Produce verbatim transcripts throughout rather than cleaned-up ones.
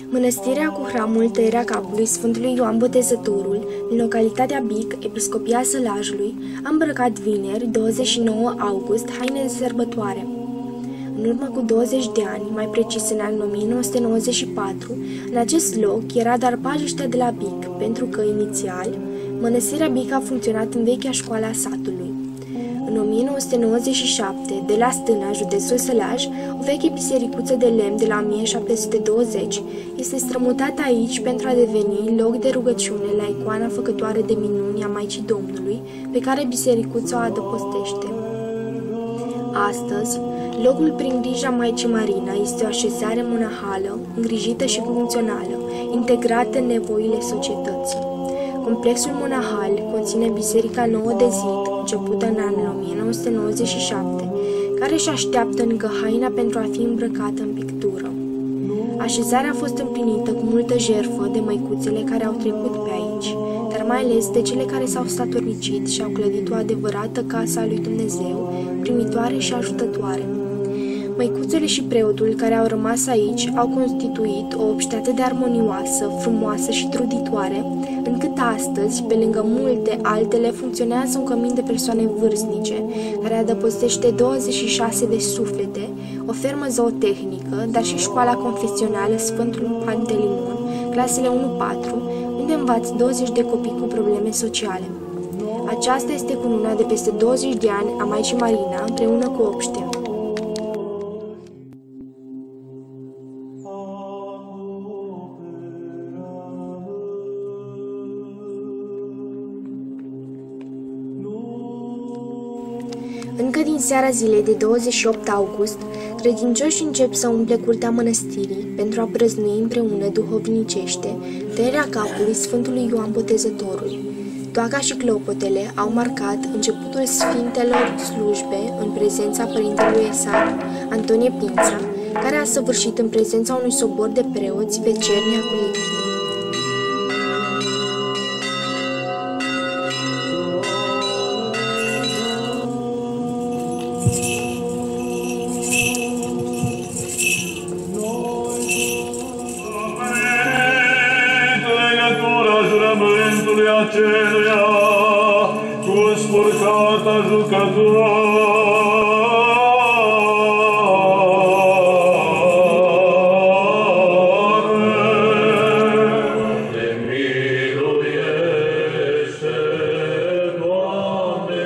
Mănăstirea cu hramul Tăierea Capului Sfântului Ioan Botezătorul, din localitatea Bic, Episcopia Sălajului, a îmbrăcat vineri, douăzeci și nouă august, haine de sărbătoare. În urmă cu douăzeci de ani, mai precis în anul o mie nouă sute nouăzeci și patru, în acest loc era Darpajiștea de la Bic, pentru că, inițial, Mănăstirea Bic a funcționat în vechea școală a satului. În o mie nouă sute nouăzeci și șapte, de la Stâna, județul Sălaj, o veche bisericuță de lemn de la o mie șapte sute douăzeci este strămutată aici pentru a deveni loc de rugăciune la icoana făcătoare de minuni a Maicii Domnului, pe care bisericuța o adăpostește. Astăzi, locul prin grija Maicii Marina este o așezare monahală, îngrijită și funcțională, integrată în nevoile societății. Complexul monahal conține Biserica Nouă de Zid, începută în anul o mie nouă sute nouăzeci și șapte, care își așteaptă încă haina pentru a fi îmbrăcată în pictură. Așezarea a fost împlinită cu multă jertfă de măicuțele care au trecut pe aici, dar mai ales de cele care s-au statornicit și au clădit o adevărată casă a lui Dumnezeu, primitoare și ajutătoare. Măicuțele și preotul care au rămas aici au constituit o obște atât de armonioasă, frumoasă și truditoare, încât astăzi, pe lângă multe altele, funcționează un cămin de persoane vârstnice, care adăpostește douăzeci și șase de suflete, o fermă zootehnică, dar și școala confesională Sfântul Pantelimon, clasele unu patru, unde învață douăzeci de copii cu probleme sociale. Aceasta este cununa de peste douăzeci de ani a Maicii Marina, împreună cu obștea. Încă din seara zilei de douăzeci și opt august, credincioșii încep să umple curtea mănăstirii pentru a prăznui împreună duhovnicește tăierea capului Sfântului Ioan Botezătorul. Toaca și clopotele au marcat începutul Sfintelor slujbe în prezența părintelui Esar, Antonie Pința, care a săvârșit în prezența unui sobor de preoți vecernia colectivă. Aceluia cu spurcata jucătoare. Te miluiește, Doamne,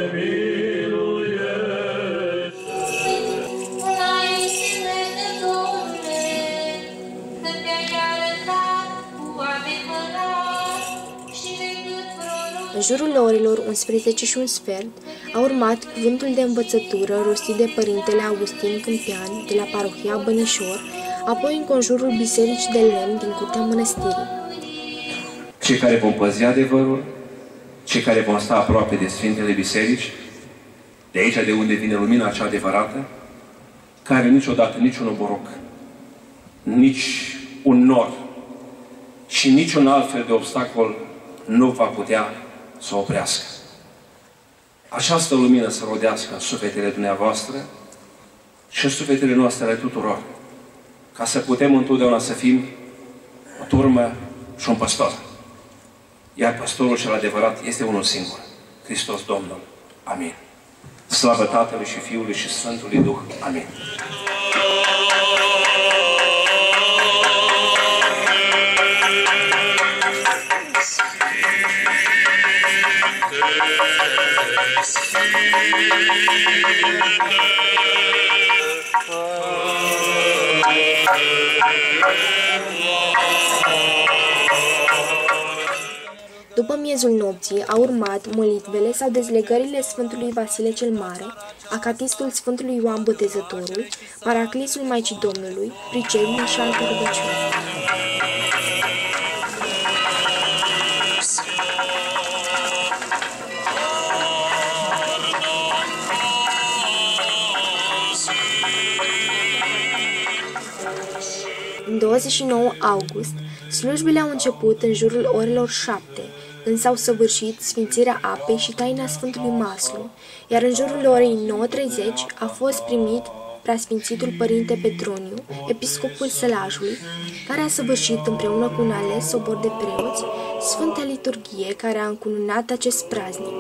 miluiește. Înaintele de Domne, că te-ai arătat cu adevărat și În jurul orelor unsprezece și un sfert a urmat cuvântul de învățătură rostit de părintele Augustin Câmpian de la parohia Bănișor, apoi în conjurul bisericii de lemn din curtea mănăstirii. Cei care vom păzi adevărul, cei care vom sta aproape de Sfintele Biserici, de aici de unde vine lumina cea adevărată, care niciodată niciun oboroc, nici un nor și niciun alt fel de obstacol nu va putea să o oprească. Această lumină să rodească în sufletele dumneavoastră și în sufletele noastre ale tuturor, ca să putem întotdeauna să fim o turmă și un păstor. Iar păstorul cel adevărat este unul singur, Hristos Domnul. Amin. Slavă Tatălui și Fiului și Sfântului Duh. Amin. După miezul nopții au urmat molitvele sau dezlegările Sfântului Vasile cel Mare, acatistul Sfântului Ioan Botezătorul, paraclisul Maicii Domnului, pricenii și alte rugăciuni. În douăzeci și nouă august, slujbele au început în jurul orelor șapte, când s-au săvârșit sfințirea apei și taina Sfântului Maslu, iar în jurul orei nouă treizeci a fost primit Preasfințitul Părinte Petroniu, episcopul Sălajului, care a săvârșit împreună cu un ales sobor de preoți Sfânta Liturghie care a încununat acest praznic.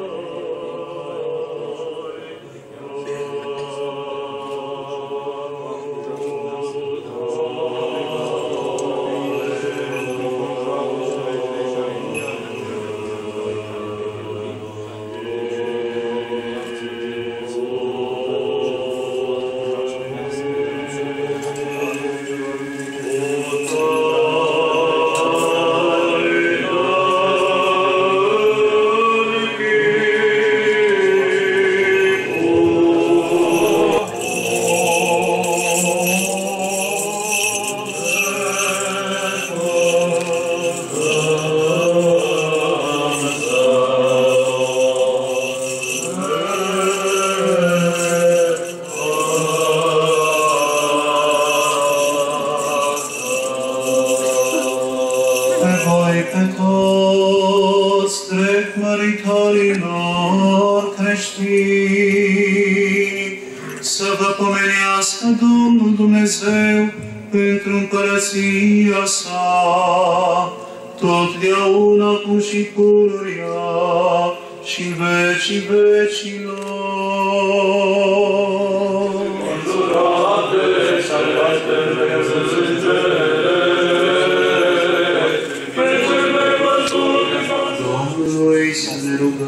Să vă pomenească Domnul Dumnezeu pentru împărăția sa, totdeauna, acum și pururea și în vecii vecilor. Îndurate, salvate, Domnului să ne rugăm.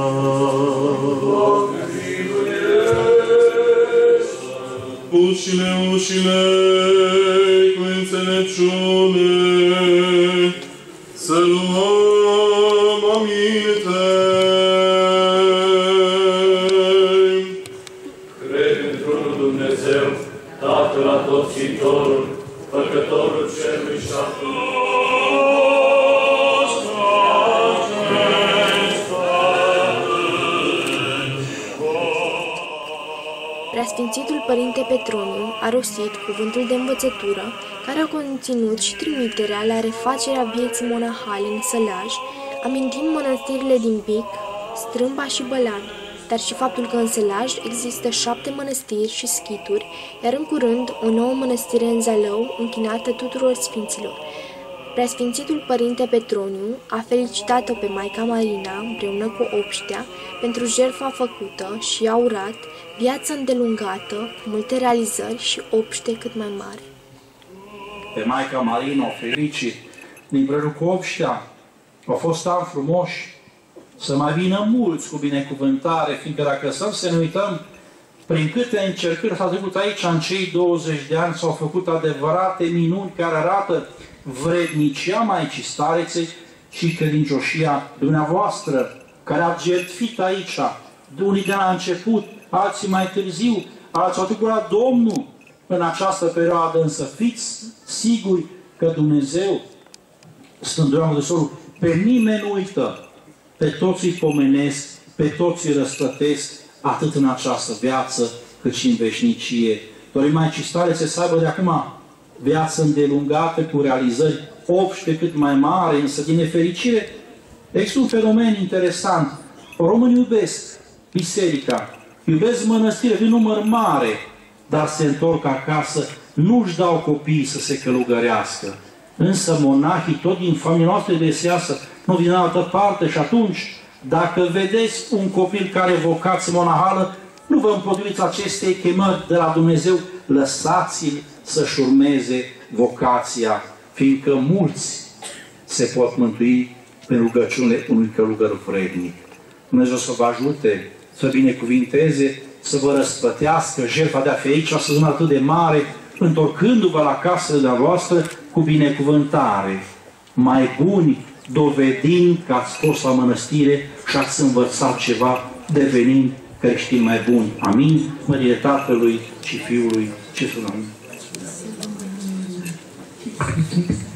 Ușile, ușile, cu înțelepciune, să luăm aminte. Cred într-unul Dumnezeu, Tatăl Atotțitorul, Făcătorul cerului și a Preasfințitul Părinte Petroniu a rostit cuvântul de învățătură care a conținut și trimiterea la refacerea vieții monahale în Sălaj, amintind mănăstirile din Bic, Strâmba și Bălan, dar și faptul că în Sălaj există șapte mănăstiri și schituri, iar în curând o nouă mănăstire în Zalău, închinată tuturor sfinților. Preasfințitul Părinte Petroniu a felicitat-o pe Maica Marina împreună cu obștea pentru jertfa făcută și i-a urat viață îndelungată, cu multe realizări și obște cât mai mare. Pe Maica Marina o felicit împreună cu obștea. Au fost ani frumoși, să mai vină mulți cu binecuvântare, fiindcă dacă stăm să ne uităm prin câte încercări s-au trecut aici în cei douăzeci de ani, s-au făcut adevărate minuni care arată vrednicia Maicii Stareței și credincioșia dumneavoastră, care ați jertfit aici, de unii de la început, alții mai târziu, ați atribuit Domnul în această perioadă, însă fiți siguri că Dumnezeu, Sfântul Ioan Mărturisitorul, pe nimeni nu uită, pe toți îi pomenesc, pe toți îi răsplătesc, atât în această viață, cât și în veșnicie. Dorim Maicii Starețe să aibă de acum viață îndelungată, cu realizări obște cât mai mare, însă din nefericire există un fenomen interesant. Românii iubesc biserica, iubesc mănăstire din număr mare, dar se întorc acasă, nu-și dau copiii să se călugărească. Însă monahii, tot din familia noastră de seasă, nu din altă parte, și atunci, dacă vedeți un copil care e vocație monahală, nu vă împotriviți acestei chemări de la Dumnezeu, lăsați-l să-și urmeze vocația, fiindcă mulți se pot mântui prin rugăciunile unui călugăr vrednic. Dumnezeu să vă ajute, să binecuvinteze, să vă răsplătească jertfa de a fi aici, să sună atât de mare, întorcându-vă la casele de-a voastră cu binecuvântare, mai buni, dovedind că ați fost la mănăstire și ați învățat ceva, devenind creștini mai buni. Amin. Mărire Tatălui și Fiului și Sfântului.